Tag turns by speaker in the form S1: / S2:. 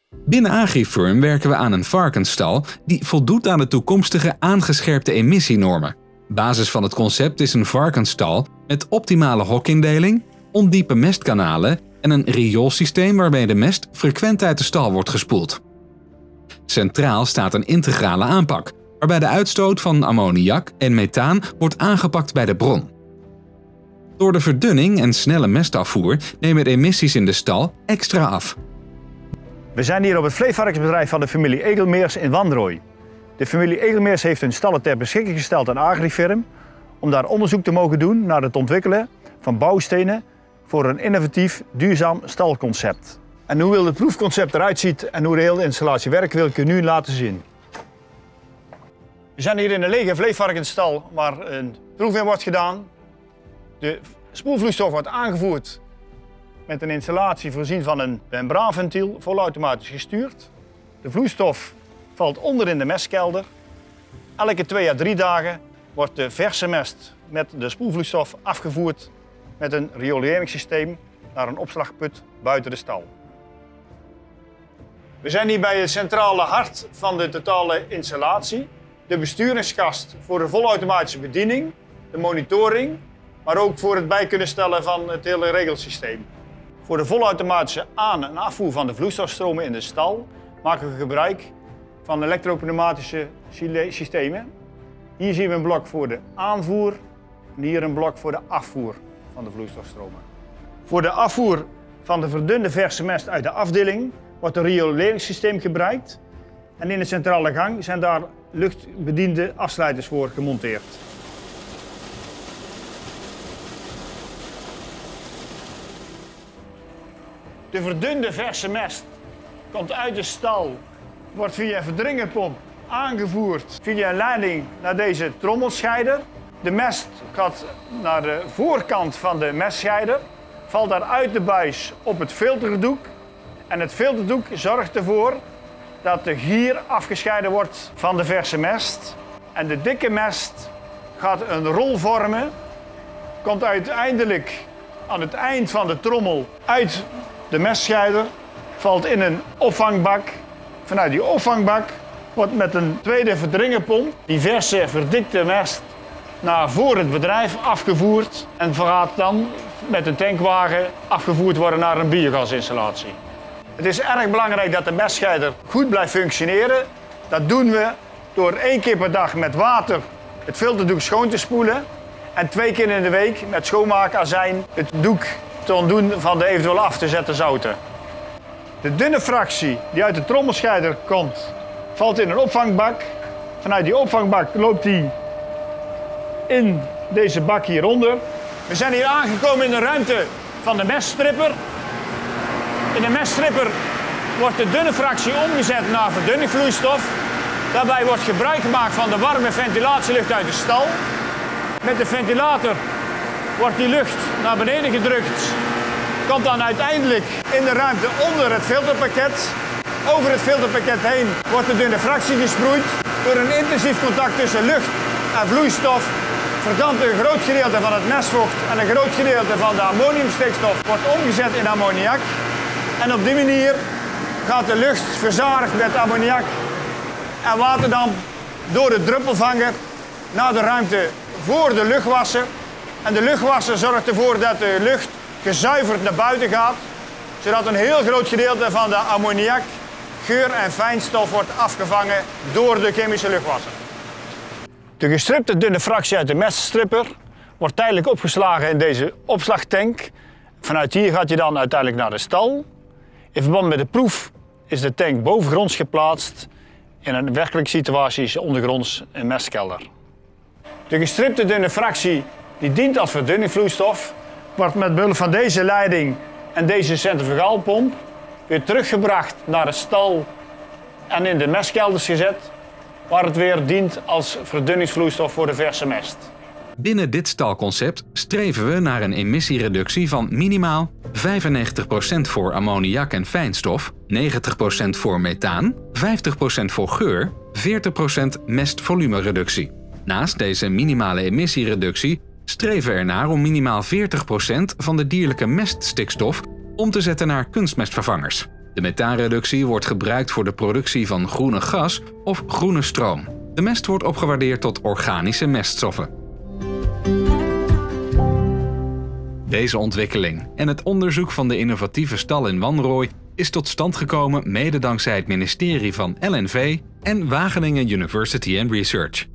S1: Binnen AgriFirm werken we aan een varkensstal die voldoet aan de toekomstige aangescherpte emissienormen. Basis van het concept is een varkensstal met optimale hokindeling, ondiepe mestkanalen en een rioolsysteem waarbij de mest frequent uit de stal wordt gespoeld. Centraal staat een integrale aanpak, waarbij de uitstoot van ammoniak en methaan wordt aangepakt bij de bron. Door de verdunning en snelle mestafvoer nemen de emissies in de stal extra af.
S2: We zijn hier op het vleesvarkensbedrijf van de familie Egelmeers in Wandrooy. De familie Egelmeers heeft hun stallen ter beschikking gesteld aan AgriFirm om daar onderzoek te mogen doen naar het ontwikkelen van bouwstenen voor een innovatief, duurzaam stalconcept. En hoe het proefconcept eruit ziet en hoe de hele installatie werkt, wil ik u nu laten zien. We zijn hier in een lege vleesvarkensstal waar een proef in wordt gedaan. De spoelvloeistof wordt aangevoerd met een installatie voorzien van een membraanventiel, volautomatisch gestuurd. De vloeistof valt onder in de mestkelder. Elke 2 à 3 dagen wordt de verse mest met de spoelvloeistof afgevoerd met een rioleringssysteem naar een opslagput buiten de stal. We zijn hier bij het centrale hart van de totale installatie. De besturingskast voor de volautomatische bediening, de monitoring, maar ook voor het bij kunnen stellen van het hele regelsysteem. Voor de volautomatische aan- en afvoer van de vloeistofstromen in de stal maken we gebruik van elektropneumatische systemen. Hier zien we een blok voor de aanvoer en hier een blok voor de afvoer van de vloeistofstromen. Voor de afvoer van de verdunde verse mest uit de afdeling wordt een rioleringssysteem gebruikt. En in de centrale gang zijn daar luchtbediende afsluiters voor gemonteerd. De verdunde verse mest komt uit de stal, wordt via een verdringerpomp aangevoerd via een leiding naar deze trommelscheider. De mest gaat naar de voorkant van de mestscheider, valt daar uit de buis op het filterdoek. En het filterdoek zorgt ervoor dat de gier afgescheiden wordt van de verse mest. En de dikke mest gaat een rol vormen, komt uiteindelijk aan het eind van de trommel uit de mestscheider, valt in een opvangbak. Vanuit die opvangbak wordt met een tweede verdringerpomp die verse verdikte mest naar voor het bedrijf afgevoerd en gaat dan met een tankwagen afgevoerd worden naar een biogasinstallatie. Het is erg belangrijk dat de mestscheider goed blijft functioneren. Dat doen we door 1 keer per dag met water het filterdoek schoon te spoelen en 2 keer in de week met schoonmaakazijn het doek te ontdoen van de eventueel af te zetten zouten. De dunne fractie die uit de trommelscheider komt, valt in een opvangbak. Vanuit die opvangbak loopt die in deze bak hieronder. We zijn hier aangekomen in de ruimte van de meststripper. In de meststripper wordt de dunne fractie omgezet naar verdunningsvloeistof. Daarbij wordt gebruik gemaakt van de warme ventilatielucht uit de stal. Met de ventilator wordt die lucht naar beneden gedrukt. Komt dan uiteindelijk in de ruimte onder het filterpakket. Over het filterpakket heen wordt de dunne fractie gesproeid. Door een intensief contact tussen lucht en vloeistof verdampt een groot gedeelte van het mestvocht en een groot gedeelte van de ammoniumstikstof wordt omgezet in ammoniak. En op die manier gaat de lucht verzadigd met ammoniak en waterdamp door de druppelvanger naar de ruimte voor de luchtwasser. En de luchtwasser zorgt ervoor dat de lucht gezuiverd naar buiten gaat, zodat een heel groot gedeelte van de ammoniak, geur en fijnstof wordt afgevangen door de chemische luchtwasser. De gestripte dunne fractie uit de meststripper wordt tijdelijk opgeslagen in deze opslagtank. Vanuit hier gaat hij dan uiteindelijk naar de stal. In verband met de proef is de tank bovengronds geplaatst. In een werkelijke situatie is ondergronds een mestkelder. De gestripte dunne fractie die dient als verdunningsvloeistof, wordt met behulp van deze leiding en deze centrifugaalpomp weer teruggebracht naar de stal en in de mestkelders gezet, waar het weer dient als verdunningsvloeistof voor de verse mest.
S1: Binnen dit stalconcept streven we naar een emissiereductie van minimaal 95% voor ammoniak en fijnstof, 90% voor methaan, 50% voor geur, 40% mestvolumereductie. Naast deze minimale emissiereductie streven we ernaar om minimaal 40% van de dierlijke meststikstof om te zetten naar kunstmestvervangers. De methaanreductie wordt gebruikt voor de productie van groene gas of groene stroom. De mest wordt opgewaardeerd tot organische meststoffen. Deze ontwikkeling en het onderzoek van de innovatieve stal in Wanrooy is tot stand gekomen mede dankzij het ministerie van LNV en Wageningen University and Research.